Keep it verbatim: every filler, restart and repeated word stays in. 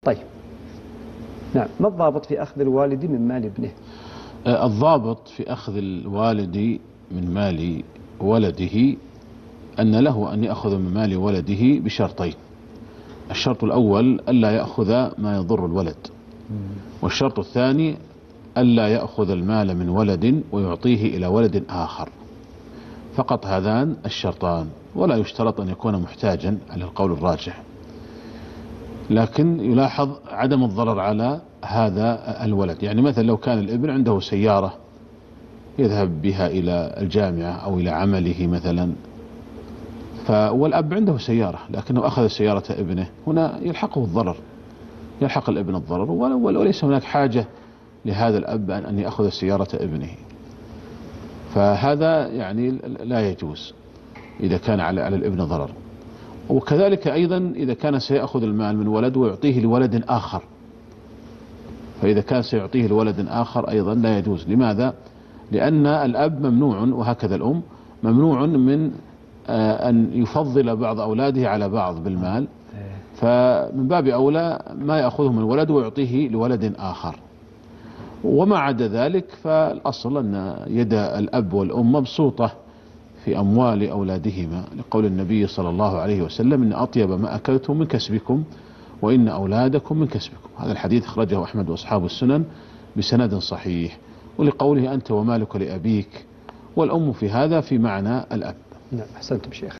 طيب نعم، ما الضابط في أخذ الوالد من مال ابنه؟ الضابط في أخذ الوالد من مال ولده أن له أن يأخذ من مال ولده بشرطين. الشرط الأول ألا يأخذ ما يضر الولد، والشرط الثاني ألا يأخذ المال من ولد ويعطيه إلى ولد آخر. فقط هذان الشرطان، ولا يشترط أن يكون محتاجا على القول الراجح. لكن يلاحظ عدم الضرر على هذا الولد. يعني مثلا لو كان الابن عنده سيارة يذهب بها إلى الجامعة أو إلى عمله مثلا، والأب عنده سيارة لكنه أخذ سيارة ابنه، هنا يلحقه الضرر، يلحق الابن الضرر، وليس هناك حاجة لهذا الأب أن يأخذ سيارة ابنه. فهذا يعني لا يجوز إذا كان على على الابن ضرر. وكذلك أيضا إذا كان سيأخذ المال من ولد ويعطيه لولد آخر، فإذا كان سيعطيه لولد آخر أيضا لا يجوز. لماذا؟ لأن الأب ممنوع، وهكذا الأم ممنوع من أن يفضل بعض أولاده على بعض بالمال، فمن باب أولى ما يأخذه من ولد ويعطيه لولد آخر. وما عدا ذلك فالأصل أن يد الأب والأم مبسوطة في أموال أولادهما، لقول النبي صلى الله عليه وسلم: إن أطيب ما أكلتم من كسبكم وإن أولادكم من كسبكم. هذا الحديث أخرجه أحمد وأصحاب السنن بسند صحيح. ولقوله: أنت ومالك لأبيك، والأم في هذا في معنى الأب. نعم، أحسنتم شيخ.